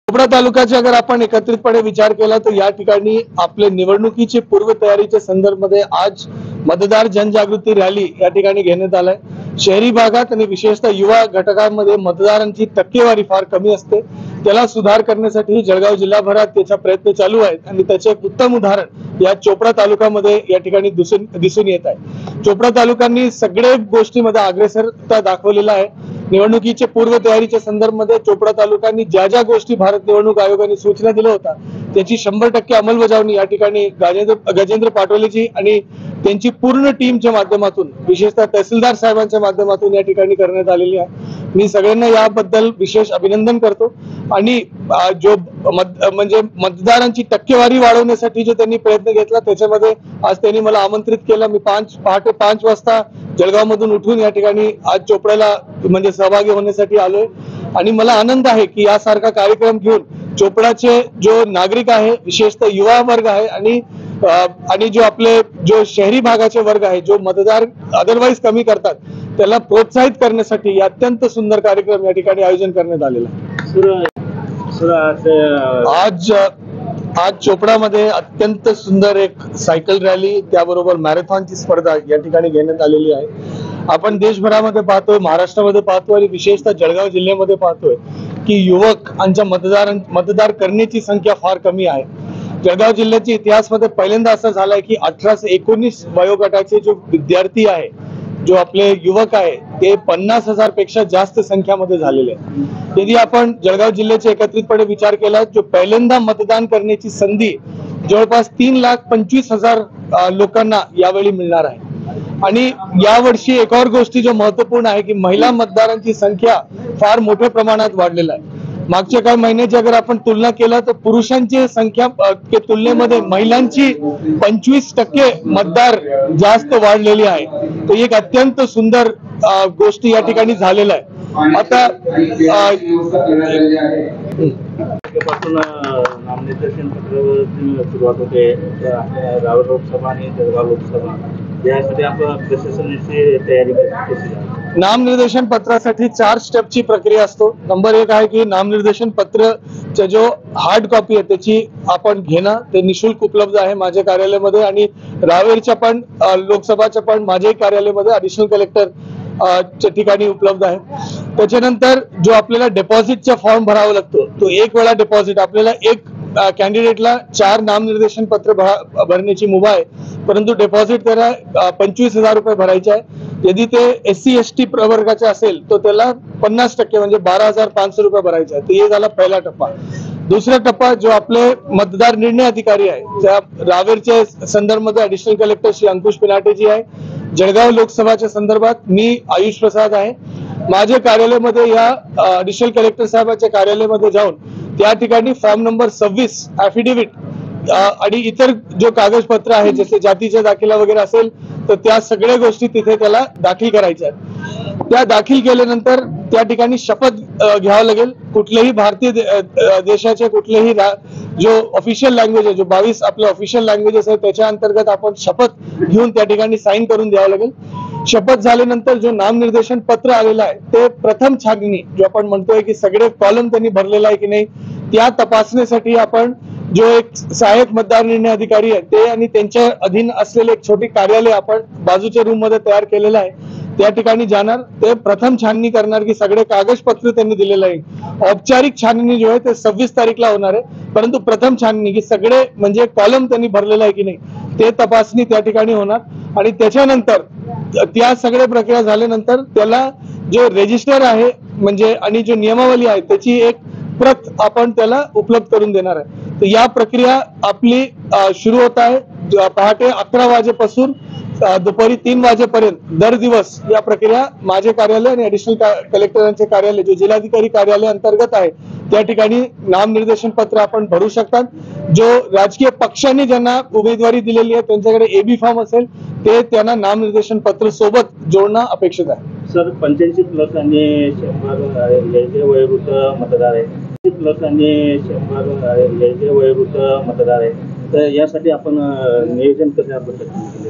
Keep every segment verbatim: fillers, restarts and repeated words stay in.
चोपडा तालुक्याचे अगर आपण एकत्रितपणे विचार केला तर या ठिकाणी आपले निवडणुकीची पूर्वतयारीच्या संदर्भामध्ये आज मतदार जनजागृती रॅली या ठिकाणी घेण्यात आलाय। शहरी भागात आणि विशेषतः युवा घटकांमध्ये मतदारांची टक्केवारी फार कमी असते, त्याला सुधार करण्यासाठी जळगाव जिल्हाभरात त्याचा प्रयत्न चालू आहेत आणि त्याचे एक उत्तम उदाहरण या चोपडा तालुक्यामध्ये या ठिकाणी दिसून दिसून येत आहे। चोपडा तालुक्यांनी सगळे गोष्टींमध्ये अग्रेसरता दाखवलेला आहे। निवडणुकीच्या पूर्वतयारीच्या संदर्भामध्ये चोपडा तालुक्यांनी ज्या ज्या गोष्टी भारत निवडणूक आयोगाने सूचना दिल्या होत्या त्याची शंभर टक्के अंमलबजावणी या ठिकाणी गजेंद्र गजेंद्र पाटोलेजी आणि त्यांची पूर्ण टीमच्या माध्यमातून विशेषतः तहसीलदार साहेबांच्या माध्यमातून या ठिकाणी करण्यात आलेली आहे। मी सगळ्यांना याबद्दल विशेष अभिनंदन करतो आणि जो मत म्हणजे मतदारांची टक्केवारी वाढवण्यासाठी जो त्यांनी प्रयत्न घेतला त्याच्यामध्ये आज त्यांनी मला आमंत्रित केलं। मी पाच पहाटे पाच वाजता जळगाव मधून उठून या ठिकाणी आज चोपड्याला म्हणजे सहभागी होण्यासाठी आलोय आणि मला आनंद आहे की यासारखा कार्यक्रम घेऊन चोपडाचे जो नागरिक आहे विशेषतः युवा वर्ग आहे आणि आणि जो आपले जो शहरी भागाचे वर्ग आहे जो मतदार अदरवाईज कमी करतात त्याला प्रोत्साहित करण्यासाठी अत्यंत सुंदर कार्यक्रम या ठिकाणी आयोजन करण्यात आलेला आहे। आज आज चोपडामध्ये अत्यंत सुंदर एक सायकल रॅली त्याबरोबर मॅरेथॉनची स्पर्धा या ठिकाणी घेण्यात आलेली आहे। आपण देशभरामध्ये पाहतोय, महाराष्ट्रामध्ये पाहतोय आणि विशेषतः जळगाव जिल्ह्यामध्ये पाहतोय की युवकांच्या मतदार मतदार करण्याची संख्या फार कमी आहे। जळगाव जिल्ह्याच्या इतिहासामध्ये पहिल्यांदा असं झालंय की अठरा ते एकोणीस वयोगटाचे जो विद्यार्थी आहे जो आपले युवक आहे ते पन्नास हजार पेक्षा जास्त संख्यामध्ये झालेले आहे। यदि आपण जळगाव जिल्ह्याचे एकत्रितपणे विचार केला जो पहिल्यांदा मतदान करण्याची संधी जवळपास तीन लाख पंचवीस हजार लोकांना यावेळी मिळणार आहे। आणि यावर्षी एक और गोष्टी जो महत्वपूर्ण आहे की महिला मतदारांची संख्या फार मोठ्या प्रमाणात वाढलेला आहे। मागच्या काही महिन्याची अगर आपण तुलना केला तर पुरुषांची संख्या के तुलनेमध्ये महिलांची पंचवीस टक्के मतदार जास्त वाढलेली आहे। तो एक अत्यंत सुंदर गोष्टी या ठिकाणी झालेला आहे। आता नामनिर्देशन पत्रावर सुरुवात होते रावळ लोकसभा आणि जळगाव लोकसभा यासाठी आपण प्रशासनाची तयारी कशी आहे? नामनिर्देशन पत्रासाठी चार स्टेपची प्रक्रिया असतो। नंबर एक आहे की नामनिर्देशन पत्रचा जो हार्ड कॉपी आहे त्याची आपण घेणं ते निशुल्क उपलब्ध आहे माझ्या कार्यालयामध्ये आणि रावेरच्या पण लोकसभाच्या पण माझ्या कार्यालयामध्ये ऍडिशनल कलेक्टर च्या ठिकाणी उपलब्ध आहे। त्याच्यानंतर जो आपल्याला डिपॉझिटचा फॉर्म भरावा लागतो तो एक वेळा डिपॉझिट आपल्याला एक कॅन्डिडेटला चार नामनिर्देशन पत्र भरण्याची मुभा आहे, परंतु डिपॉझिट त्याला पंचवीस हजार रुपये भरायचे आहे। यदि ते एस सी एस टी प्रवर्गाचे असेल तर त्याला पन्नास टक्के म्हणजे बारा हजार पाचशे रुपये भरायचे आहे। तर हे झाला पहिला टप्पा। दुसरा टप्पा जो आपले मतदार निर्णय अधिकारी आहे त्या रावेरच्या संदर्भामध्ये ऍडिशनल कलेक्टर श्री अंकुश पिनाटेजी आहे। जळगाव लोकसभाच्या संदर्भात मी आयुष प्रसाद आहे। माझ्या कार्यालयामध्ये या ऍडिशनल कलेक्टर साहेबांच्या कार्यालयामध्ये जाऊन त्या ठिकाणी फॉर्म नंबर सव्वीस ऍफिडेव्हिट आणि इतर जो कागदपत्र आहे जसे जातीचा दाखला वगैरे असेल तर त्या सगळ्या गोष्टी तिथे त्याला दाखल करायच्या आहेत। त्या दाखल केल्यानंतर त्या ठिकाणी शपथ घ्यावं लागेल। कुठलेही भारतीय देशाचे कुठलेही जो ऑफिशियल लँग्वेज आहे जो बावीस आपले ऑफिशियल लँग्वेजेस आहेत त्याच्या अंतर्गत आपण शपथ घेऊन त्या ठिकाणी साईन करून द्यावं लागेल। शपथ झाल्यानंतर जो नामनिर्देशन पत्र आलेलं आहे ते प्रथम छाननी जो आपण म्हणतोय की सगळे कॉलम त्यांनी भरलेला आहे की नाही त्या तपासण्यासाठी आपण जो एक सहाय्यक मतदार निर्णय अधिकारी आहे ते आणि त्यांच्या अधीन असलेले एक छोटी कार्यालय आपण बाजूच्या रूम मध्ये तयार केलेलं आहे त्या ठिकाणी जाणार। ते प्रथम छाननी करणार की सगळे कागदपत्र त्यांनी दिलेलं आहे। औपचारिक छाननी जो आहे ते सव्वीस तारीखला होणार आहे, परंतु प्रथम छाननी की सगळे म्हणजे कॉलम त्यांनी भरलेला आहे की नाही ते तपासणी त्या ठिकाणी होणार आणि त्याच्यानंतर त्या सगळ्या प्रक्रिया झाल्यानंतर त्याला जो रजिस्टर आहे म्हणजे आणि जो नियमावली आहे त्याची एक प्रत आपण त्याला उपलब्ध करून देणार आहे। तर या प्रक्रिया आपली सुरू होत आहे पहाटे अकरा वाजेपासून दुपारी तीन वाजेपर्यंत दर दिवस या प्रक्रिया माझे कार्यालय आणि ऍडिशनल कलेक्टरांचे कार्यालय जो जिल्हाधिकारी कार्यालय अंतर्गत आहे त्या ठिकाणी नामनिर्देशन पत्र आपण भरू शकतात। जो राजकीय पक्षांनी ज्यांना उमेदवारी दिलेली आहे त्यांच्याकडे एबी फॉर्म असेल ते त्यांना नामनिर्देशन पत्र सोबत जोडणं अपेक्षित आहे। सर पंच्याऐंशी प्लस आणि शंभर याचे वयोवृद्ध मतदार आहे प्लस आणि शंभर याचे वयोवृद्ध मतदार आहे तर यासाठी आपण नियोजन करण्याबद्दल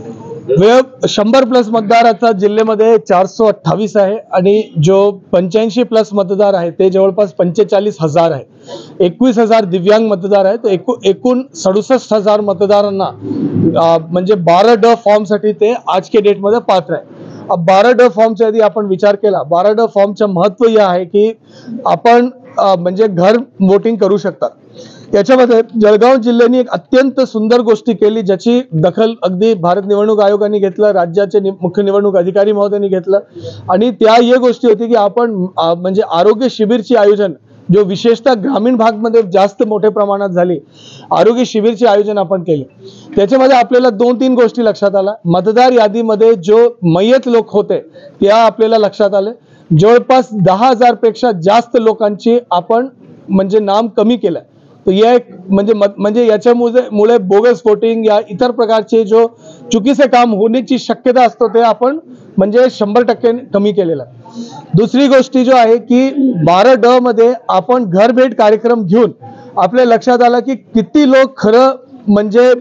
वे शंभर प्लस मतदार आता जिल्ह्यामध्ये चारशे अठ्ठावीस आहे आणि जो पंच्याऐंशी प्लस मतदार आहे ते जवळपास पंचेचाळीस हजार आहे. एकवीस हजार दिव्यांग मतदार आहेत. एकू एकूण सदुसष्ट हजार मतदारांना अं, म्हणजे बारा ड फॉर्म साठी ते आज के डेट मध्ये पात्र आहे. अब बारा ड फॉर्मचा यदि आपण विचार केला, बारा ड फॉर्मचं महत्व हे आहे की आपण अं, म्हणजे घर वोटिंग करू शकतात. याच्यामध्ये जळगाव जिल्ह्याने एक अत्यंत सुंदर गोष्टी केली ज्याची दखल अगदी भारत निवडणूक आयोगाने घेतलं, राज्याचे नि, मुख्य निवडणूक अधिकारी महोदयांनी घेतलं आणि त्या या गोष्टी होती की आपण म्हणजे आरोग्य शिबिरची आयोजन जो विशेषतः ग्रामीण भागमध्ये जास्त मोठ्या प्रमाणात झाली, आरोग्य शिबिरचे आयोजन आपण केले. त्याच्यामध्ये आपल्याला दोन तीन गोष्टी लक्षात आल्या. मतदार यादीमध्ये जो मयत लोक होते त्या आपल्याला लक्षात आले. जवळपास दहा हजार पेक्षा जास्त लोकांची आपण म्हणजे नाम कमी केलं. तो या एक म्हणजे म्हणजे याच्यामुळे मुळे बोगस वोटिंग या इतर प्रकारचे जो चुकीचे काम होण्याची शक्यता असतो ते आपण म्हणजे शंभर टक्के कमी केलेला आहे. दुसरी गोष्टी जो आहे की बारा ड मध्ये आपण घर भेट कार्यक्रम घेऊन आपल्या लक्षात आलं की किती लोक खरं म्हणजे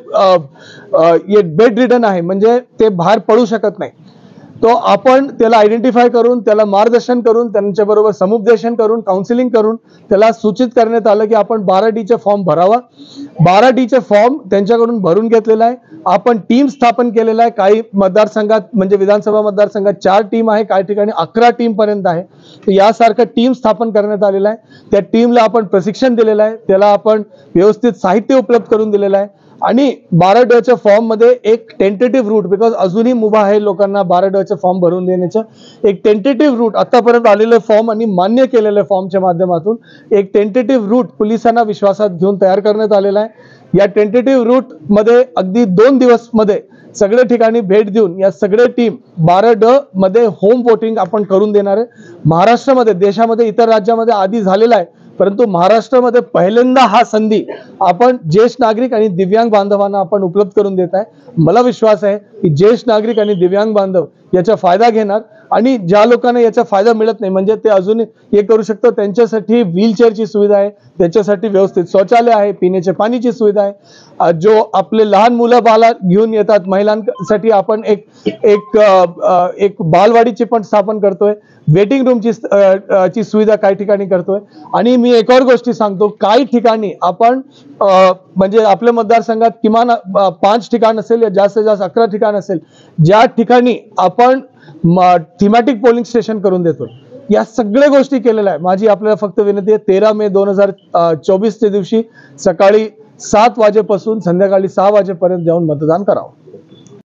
बेड रिडन आहे, म्हणजे ते बाहेर पडू शकत नाही. तो आपण त्याला आयडेंटिफाय करून त्याला मार्गदर्शन करून त्यांच्याबरोबर समुपदेशन करून काउन्सिलिंग करून त्याला सूचित करण्यात आलं की आपण बारा डी चे फॉर्म भरावा. बारा डी चे फॉर्म त्यांच्याकडून भरून घेतलेला आहे. आपण टीम स्थापन केलेला आहे. काही मतदारसंघात म्हणजे विधानसभा मतदारसंघात चार टीम आहे, काही ठिकाणी अकरा टीम पर्यंत आहे. तर यासारखं टीम स्थापन करण्यात आलेलं आहे. त्या टीमला आपण प्रशिक्षण दिलेलं आहे, त्याला आपण व्यवस्थित साहित्य उपलब्ध करून दिलेलं आहे आणि बारा ड च्या फॉर्म मध्ये एक टेंटेटिव्ह रूट, बिकॉज अजूनही मुभा आहे लोकांना बारा ड चे फॉर्म भरून देण्याचं, एक टेंटेटिव्ह रूट आतापर्यंत आलेले फॉर्म आणि मान्य केलेले फॉर्मच्या माध्यमातून एक टेंटेटिव्ह रूट पोलिसांना विश्वासात घेऊन तयार करण्यात आलेला आहे. या टेंटेटिव्ह रूट मध्ये अगदी दोन दिवस मध्ये सगळे ठिकाणी भेट देऊन या सगळे टीम बारा ड मध्ये होम वोटिंग आपण करून देणार आहे. महाराष्ट्रामध्ये, देशामध्ये इतर राज्यामध्ये आधी झालेला आहे, परंतु महाराष्ट्रामध्ये पहिल्यांदा हा संधी आपण ज्येष्ठ नागरिक आणि दिव्यांग बांधवांना आपण उपलब्ध करून देत आहे. मला विश्वास आहे की ज्येष्ठ नागरिक आणि दिव्यांग बांधव याचा फायदा घेणार आणि ज्या लोकांना याचा फायदा मिळत नाही म्हणजे ते अजून हे करू शकतो, त्यांच्यासाठी व्हीलचेअरची सुविधा आहे, त्याच्यासाठी व्यवस्थित शौचालय आहे, पिण्याच्या पाण्याची सुविधा आहे. जो आपले लहान मुलं बाला घेऊन येतात महिलांसाठी आपण एक एक एक बालवाडीची पण स्थापन करतोय. वेटिंग रूमची ची सुविधा काही ठिकाणी करतोय. आणि मी एक और गोष्टी सांगतो, काही ठिकाणी आपण म्हणजे आपल्या मतदारसंघात किमान पाच ठिकाण असेल या जास्तीत जास्त अकरा ठिकाण असेल ज्या ठिकाणी आपण थीमॅटिक पोलिंग स्टेशन करून देतो. या सगळ्या गोष्टी केलेल्या आहे. माझी आपल्याला फक्त विनंती आहे, तेरा मे दोन हजार चोवीस च्या दिवशी सकाळी सात वाजेपासून संध्याकाळी सहा वाजेपर्यंत जाऊन मतदान करावं.